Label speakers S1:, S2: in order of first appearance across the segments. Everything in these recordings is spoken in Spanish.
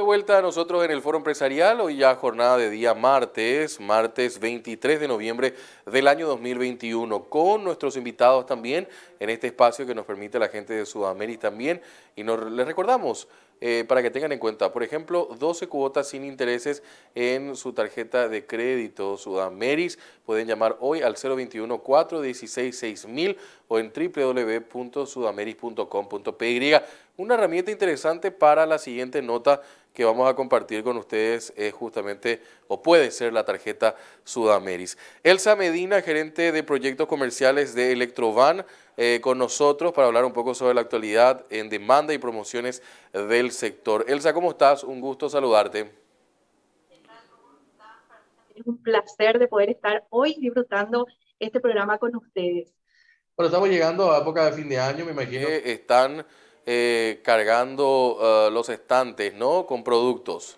S1: vuelta nosotros en el Foro Empresarial, hoy ya jornada de día martes 23 de noviembre del año 2021, con nuestros invitados también en este espacio que nos permite la gente de Sudamérica también. Y les recordamos, para que tengan en cuenta, por ejemplo, 12 cuotas sin intereses en su tarjeta de crédito Sudameris. Pueden llamar hoy al 021-416-6000 o en www.sudameris.com.py. Una herramienta interesante para la siguiente nota que vamos a compartir con ustedes es justamente, o puede ser, la tarjeta Sudameris. Elsa Medina, gerente de proyectos comerciales de Electrovan, con nosotros para hablar un poco sobre la actualidad en demanda y promociones del sector. Elsa, ¿cómo estás? Un gusto saludarte.
S2: Es un placer de poder estar hoy disfrutando este programa con ustedes.
S1: Bueno, estamos llegando a época de fin de año, me imagino que están cargando los estantes, ¿no? Con productos.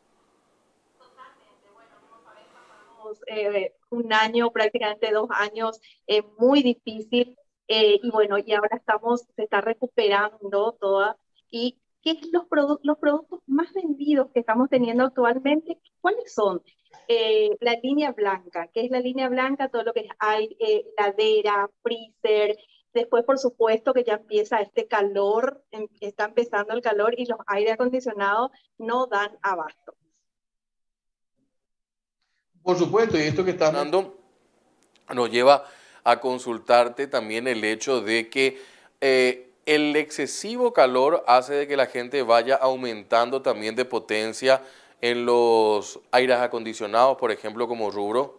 S2: Un año, prácticamente 2 años, muy difícil. Y bueno, y ahora se está recuperando toda. ¿Y qué es los productos más vendidos que estamos teniendo actualmente? ¿Cuáles son? La línea blanca, ¿qué es la línea blanca? Todo lo que es heladera, freezer. Después, por supuesto, que ya empieza este calor, está empezando el calor y los aire acondicionados no dan abasto.
S1: Por supuesto, y esto que estamos hablando nos lleva a consultarte también el hecho de que el excesivo calor hace de que la gente vaya aumentando también de potencia en los aires acondicionados, por ejemplo, como rubro.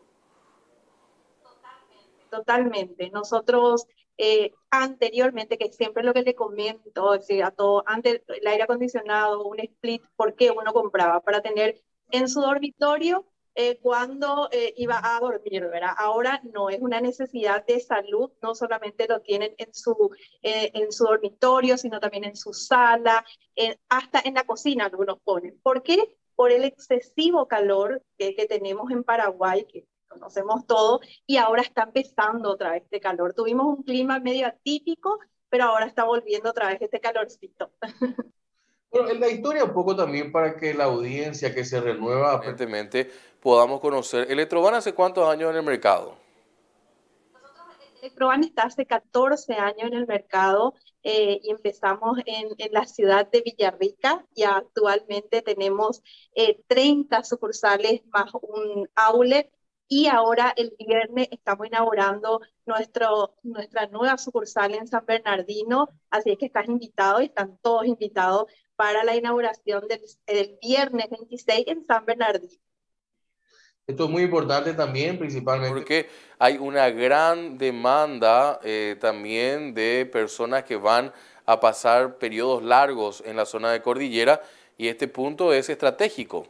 S2: Totalmente. Nosotros anteriormente, que siempre lo que le comento, es decir, a todo, antes el aire acondicionado, un split, ¿por qué uno compraba? Para tener en su dormitorio cuando iba a dormir, ¿verdad? Ahora no es una necesidad de salud, no solamente lo tienen en su dormitorio, sino también en su sala, hasta en la cocina algunos ponen. ¿Por qué? Por el excesivo calor que tenemos en Paraguay, que conocemos todo, y ahora está empezando otra vez este calor. Tuvimos un clima medio atípico, pero ahora está volviendo otra vez este calorcito.
S1: Bueno, en la historia un poco también para que la audiencia que se renueva aparentemente podamos conocer. Electrovan, ¿hace cuántos años en el mercado?
S2: Electrovan está hace 14 años en el mercado y empezamos en la ciudad de Villarrica y actualmente tenemos 30 sucursales más un outlet y ahora el viernes estamos inaugurando nuestra nueva sucursal en San Bernardino, así es que estás invitado y están todos invitados para la inauguración del viernes 26 en San Bernardino.
S1: Esto es muy importante también, principalmente porque hay una gran demanda también de personas que van a pasar periodos largos en la zona de cordillera y este punto es estratégico.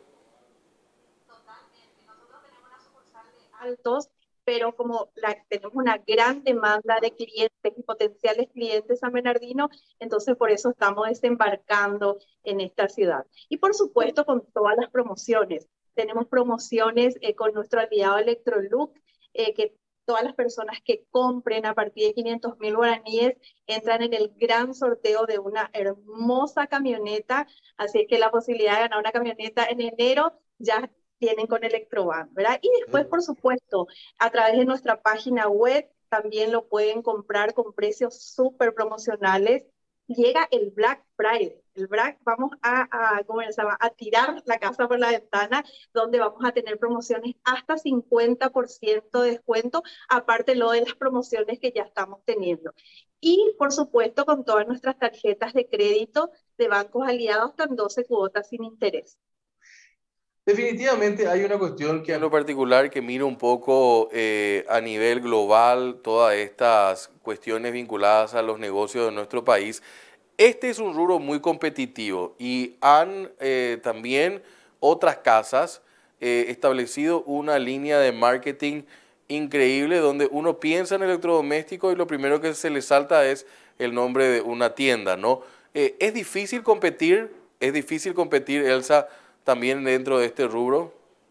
S2: Altos, pero como tenemos una gran demanda de clientes y potenciales clientes San Bernardino, entonces por eso estamos desembarcando en esta ciudad. Y por supuesto con todas las promociones. Tenemos promociones con nuestro aliado Electrolux, que todas las personas que compren a partir de 500.000 guaraníes entran en el gran sorteo de una hermosa camioneta, así que la posibilidad de ganar una camioneta en enero ya tienen con Electrovan, ¿verdad? Y después, por supuesto, a través de nuestra página web también lo pueden comprar con precios súper promocionales. Llega el Black Friday. El Black, vamos ¿cómo se llama? A tirar la casa por la ventana, donde vamos a tener promociones hasta 50% de descuento, aparte lo de las promociones que ya estamos teniendo. Y, por supuesto, con todas nuestras tarjetas de crédito de bancos aliados, hasta 12 cuotas sin interés.
S1: Definitivamente hay una cuestión que en lo particular que miro un poco a nivel global todas estas cuestiones vinculadas a los negocios de nuestro país. Este es un rubro muy competitivo y han también otras casas establecido una línea de marketing increíble donde uno piensa en electrodomésticos y lo primero que se le salta es el nombre de una tienda, ¿no? Es difícil competir, Elsa, también dentro de este rubro.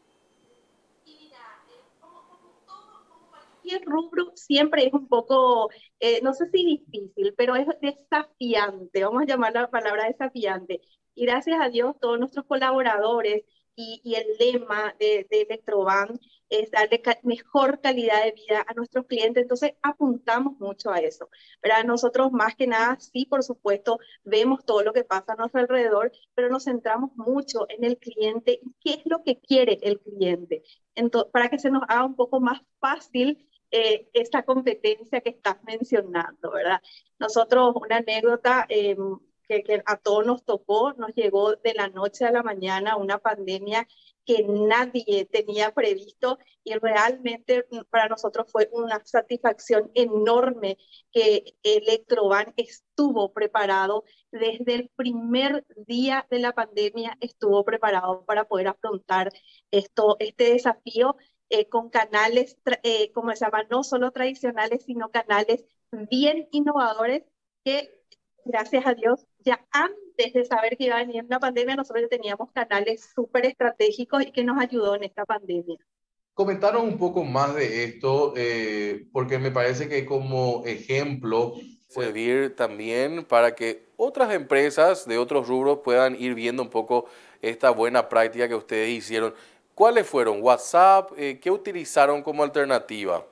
S2: Y el rubro siempre es un poco, no sé si difícil, pero es desafiante, vamos a llamar la palabra desafiante. Y gracias a Dios, todos nuestros colaboradores y el lema de Electroban es darle mejor calidad de vida a nuestros clientes. Entonces, apuntamos mucho a eso. ¿Verdad? Nosotros, más que nada, sí, por supuesto, vemos todo lo que pasa a nuestro alrededor, pero nos centramos mucho en el cliente y qué es lo que quiere el cliente. Entonces, para que se nos haga un poco más fácil esta competencia que estás mencionando, ¿verdad? Nosotros, una anécdota que a todos nos tocó, nos llegó de la noche a la mañana una pandemia que nadie tenía previsto y realmente para nosotros fue una satisfacción enorme que Electroban estuvo preparado desde el primer día de la pandemia, estuvo preparado para poder afrontar este desafío con canales, como se llama, no solo tradicionales, sino canales bien innovadores que, gracias a Dios, ya antes de saber que iba a venir una pandemia, nosotros ya teníamos canales súper estratégicos y que nos ayudó en esta pandemia.
S1: Comentaron un poco más de esto, porque me parece que como ejemplo servir también para que otras empresas de otros rubros puedan ir viendo un poco esta buena práctica que ustedes hicieron. ¿Cuáles fueron? ¿WhatsApp? ¿Qué utilizaron como alternativa?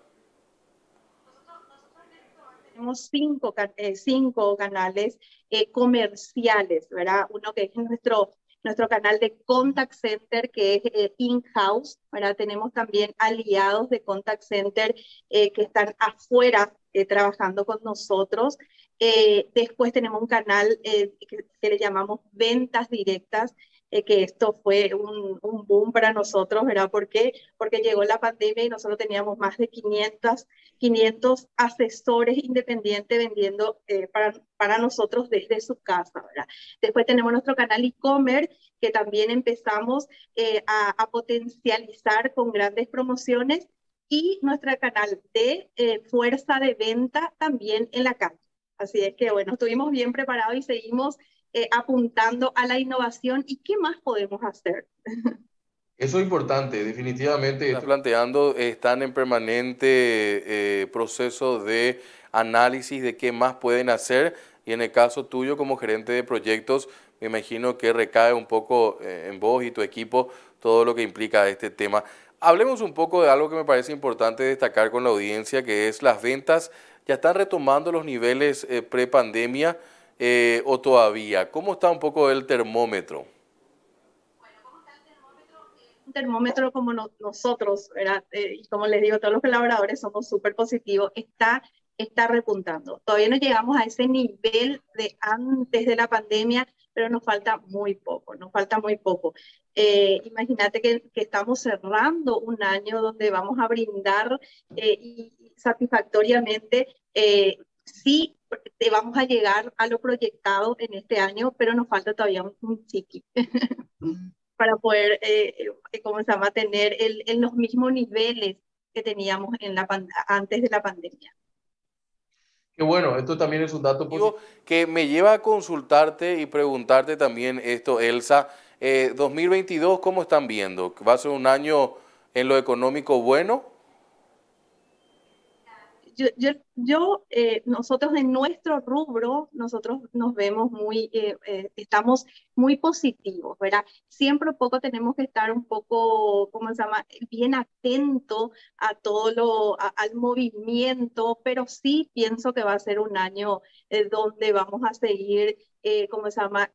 S2: Tenemos cinco canales comerciales, ¿verdad? Uno que es nuestro canal de contact center, que es in-house, ¿verdad? Tenemos también aliados de contact center que están afuera trabajando con nosotros. Después tenemos un canal que le llamamos ventas directas, que esto fue un boom para nosotros, ¿verdad? ¿Por qué? Porque llegó la pandemia y nosotros teníamos más de 500 asesores independientes vendiendo para nosotros desde su casa, ¿verdad? Después tenemos nuestro canal e-commerce, que también empezamos a potencializar con grandes promociones, y nuestro canal de fuerza de venta también en la calle. Así es que, bueno, estuvimos bien preparados y seguimos apuntando a la innovación. ¿Y qué más podemos hacer?
S1: Eso es importante, definitivamente. Están planteando, están en permanente proceso de análisis de qué más pueden hacer, y en el caso tuyo como gerente de proyectos, me imagino que recae un poco en vos y tu equipo todo lo que implica este tema. Hablemos un poco de algo que me parece importante destacar con la audiencia, que es las ventas. ¿Ya están retomando los niveles pre-pandemia o todavía? ¿Cómo está un poco el termómetro?
S2: Un termómetro como nosotros, ¿verdad? Y como les digo, todos los colaboradores somos súper positivos, está repuntando. Todavía no llegamos a ese nivel de antes de la pandemia, pero nos falta muy poco, nos falta muy poco. Imagínate que estamos cerrando un año donde vamos a brindar y satisfactoriamente, sí, te vamos a llegar a lo proyectado en este año, pero nos falta todavía un chiqui. Para poder, ¿cómo se llama?, tener los mismos niveles que teníamos antes de la pandemia.
S1: Qué bueno, esto también es un dato positivo que me lleva a consultarte y preguntarte también esto, Elsa. 2022, ¿cómo están viendo? ¿Va a ser un año en lo económico bueno?
S2: Nosotros en nuestro rubro, nosotros nos vemos estamos muy positivos, ¿verdad? Siempre un poco tenemos que estar un poco, ¿cómo se llama?, bien atento a al movimiento, pero sí pienso que va a ser un año donde vamos a seguir, ¿cómo se llama?,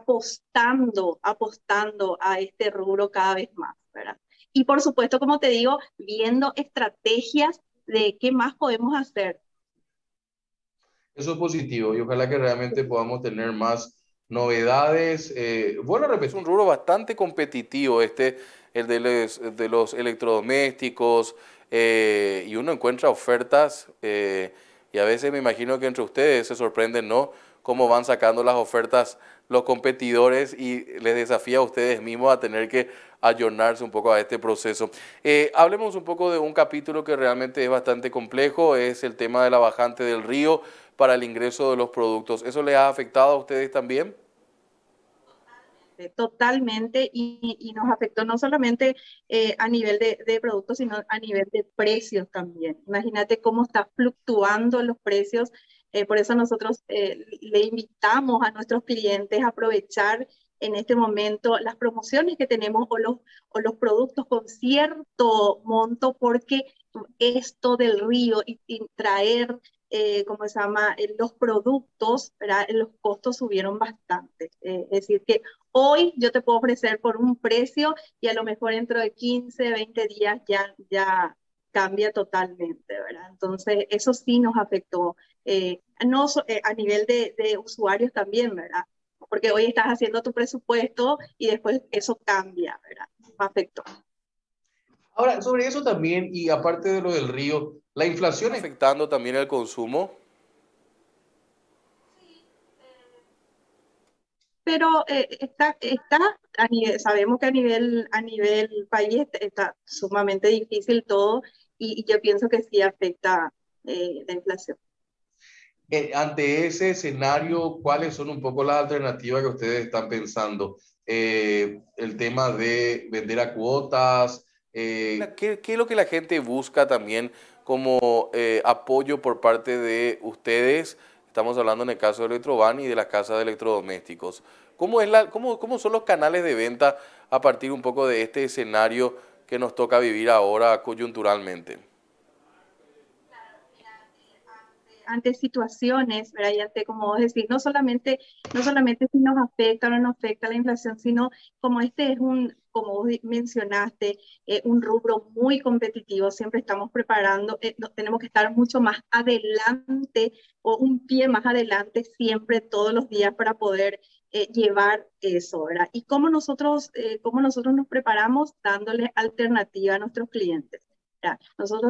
S2: apostando a este rubro cada vez más, ¿verdad? Y por supuesto, como te digo, viendo estrategias de qué más podemos hacer.
S1: Eso es positivo y ojalá que realmente podamos tener más novedades. Bueno, es un rubro bastante competitivo el de los electrodomésticos, y uno encuentra ofertas y a veces me imagino que entre ustedes se sorprenden, ¿no? Cómo van sacando las ofertas los competidores y les desafía a ustedes mismos a tener que ayornarse un poco a este proceso. Hablemos un poco de un capítulo que realmente es bastante complejo, es el tema de la bajante del río para el ingreso de los productos. ¿Eso les ha afectado a ustedes también?
S2: Totalmente, y nos afectó no solamente a nivel de productos, sino a nivel de precios también. Imagínate cómo está fluctuando los precios. Por eso nosotros le invitamos a nuestros clientes a aprovechar en este momento las promociones que tenemos o los productos con cierto monto, porque esto del río y traer, ¿cómo se llama?, los productos, ¿verdad? Los costos subieron bastante. Es decir, que hoy yo te puedo ofrecer por un precio y a lo mejor dentro de 15, 20 días ya cambia totalmente, ¿verdad? Entonces, eso sí nos afectó, no a nivel de usuarios también, ¿verdad? Porque hoy estás haciendo tu presupuesto y después eso cambia, ¿verdad? Nos afectó.
S3: Ahora, sobre eso también, y aparte de lo del río, la inflación es...
S1: Afectando también el consumo.
S2: Pero sabemos que a nivel país está sumamente difícil todo y yo pienso que sí afecta la inflación.
S3: Ante ese escenario, ¿cuáles son un poco las alternativas que ustedes están pensando? El tema de vender a cuotas.
S1: ¿Qué es lo que la gente busca también como apoyo por parte de ustedes? Estamos hablando en el caso de Electrovan y de las casas de electrodomésticos. ¿Cómo son los canales de venta a partir un poco de este escenario que nos toca vivir ahora coyunturalmente?
S2: Ante situaciones, ¿verdad? Y ante, como vos decís, no solamente si nos afecta o no nos afecta la inflación, sino como este es como vos mencionaste, un rubro muy competitivo, siempre estamos preparando, tenemos que estar mucho más adelante o un pie más adelante siempre, todos los días para poder llevar eso, ¿verdad? Y cómo nosotros nos preparamos dándole alternativa a nuestros clientes, ¿verdad? Nosotros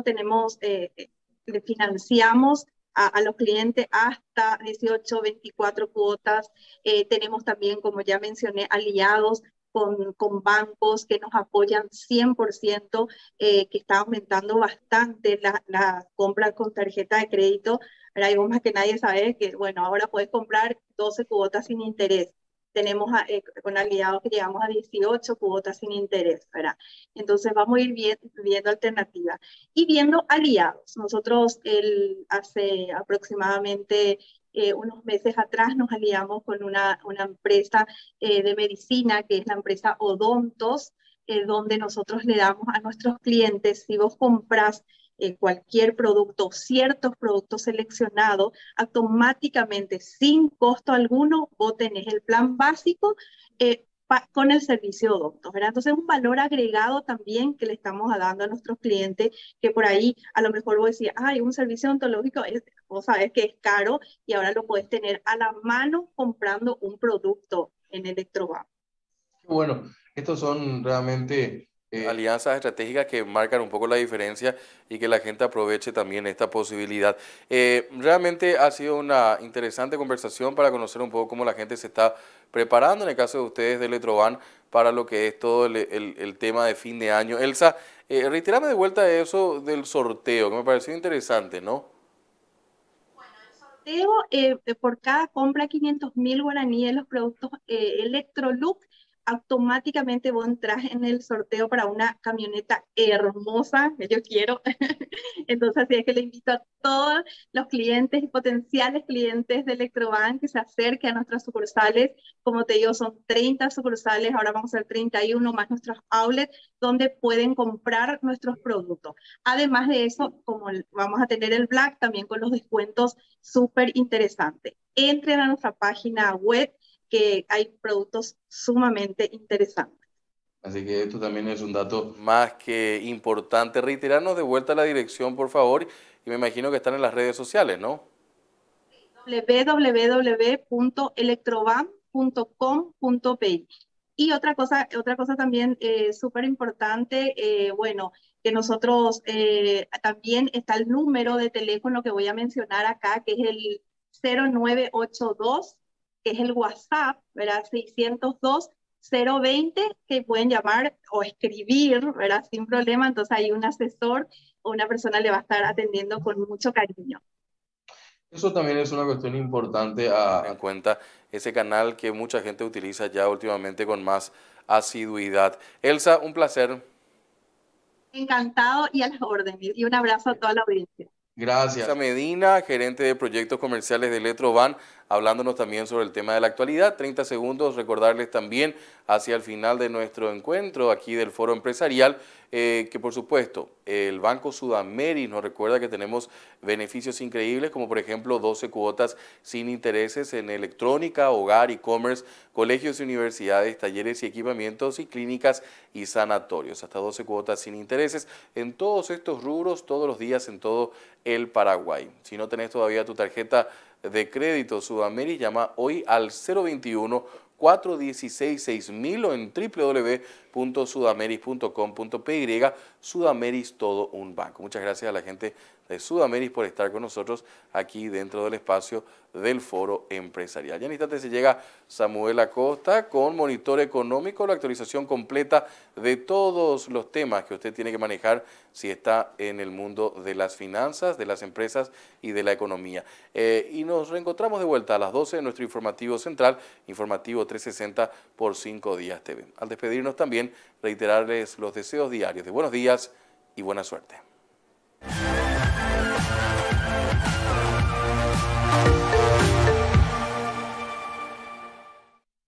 S2: le financiamos a los clientes hasta 18, 24 cuotas. Tenemos también, como ya mencioné, aliados con bancos que nos apoyan 100%, que está aumentando bastante la compra con tarjeta de crédito. Pero hay más que nadie sabe que, bueno, ahora puedes comprar 12 cuotas sin interés. Tenemos con aliados que llegamos a 18 cuotas sin interés, ¿verdad? Entonces vamos a ir viendo alternativas y viendo aliados. Nosotros hace aproximadamente unos meses atrás nos aliamos con una empresa de medicina, que es la empresa Odontos, donde nosotros le damos a nuestros clientes, si vos compras cualquier producto, ciertos productos seleccionados, automáticamente, sin costo alguno, vos tenés el plan básico con el servicio odonto, ¿verdad? Entonces, un valor agregado también que le estamos dando a nuestros clientes, que por ahí a lo mejor vos decís, ay, un servicio odontológico, vos sabés que es caro y ahora lo puedes tener a la mano comprando un producto en Electroban.
S3: Bueno, estos son realmente...
S1: alianzas estratégicas que marcan un poco la diferencia y que la gente aproveche también esta posibilidad. Realmente ha sido una interesante conversación para conocer un poco cómo la gente se está preparando, en el caso de ustedes de Electrovan, para lo que es todo el tema de fin de año. Elsa, reitérame de vuelta eso del sorteo, que me pareció interesante, ¿no?
S2: Por cada compra 500.000 guaraníes los productos Electrolux, automáticamente vos entras en el sorteo para una camioneta hermosa que yo quiero. Entonces, así es que le invito a todos los clientes y potenciales clientes de Electroban que se acerquen a nuestras sucursales. Como te digo, son 30 sucursales, ahora vamos a ser 31 más nuestros outlets, donde pueden comprar nuestros productos. Además de eso, como vamos a tener el Black, también con los descuentos súper interesantes. Entren a nuestra página web, que hay productos sumamente interesantes.
S3: Así que esto también es un dato
S1: más que importante. Reiterarnos de vuelta la dirección, por favor, y me imagino que están en las redes sociales, ¿no?
S2: www.electroban.com.pi. Y otra cosa también súper importante, bueno, que nosotros también está el número de teléfono que voy a mencionar acá, que es el 0982, que es el WhatsApp, ¿verdad? 602 020, que pueden llamar o escribir, ¿verdad? Sin problema. Entonces hay un asesor o una persona le va a estar atendiendo con mucho cariño.
S3: Eso también es una cuestión importante
S1: En cuenta ese canal que mucha gente utiliza ya últimamente con más asiduidad. Elsa, un placer.
S2: Encantado y a las órdenes. Y un abrazo a toda la audiencia.
S3: Gracias.
S1: Elsa Medina, gerente de proyectos comerciales de Electrovan, hablándonos también sobre el tema de la actualidad. 30 segundos, recordarles también hacia el final de nuestro encuentro aquí del Foro Empresarial, que por supuesto el Banco Sudameris nos recuerda que tenemos beneficios increíbles, como por ejemplo 12 cuotas sin intereses en electrónica, hogar, e-commerce, colegios y universidades, talleres y equipamientos y clínicas y sanatorios. Hasta 12 cuotas sin intereses en todos estos rubros, todos los días en todo el Paraguay. Si no tenés todavía tu tarjeta de crédito Sudameris, llama hoy al 021-416-6000 o en www.sudameris.com.py. Sudameris, todo un banco. Muchas gracias a la gente de Sudameris por estar con nosotros aquí dentro del espacio del Foro Empresarial. Ya en instantes se llega Samuel Acosta con Monitor Económico, la actualización completa de todos los temas que usted tiene que manejar si está en el mundo de las finanzas, de las empresas y de la economía. Y nos reencontramos de vuelta a las 12 en nuestro informativo central, informativo 360 por 5 Días TV. Al despedirnos también, reiterarles los deseos diarios de buenos días y buena suerte.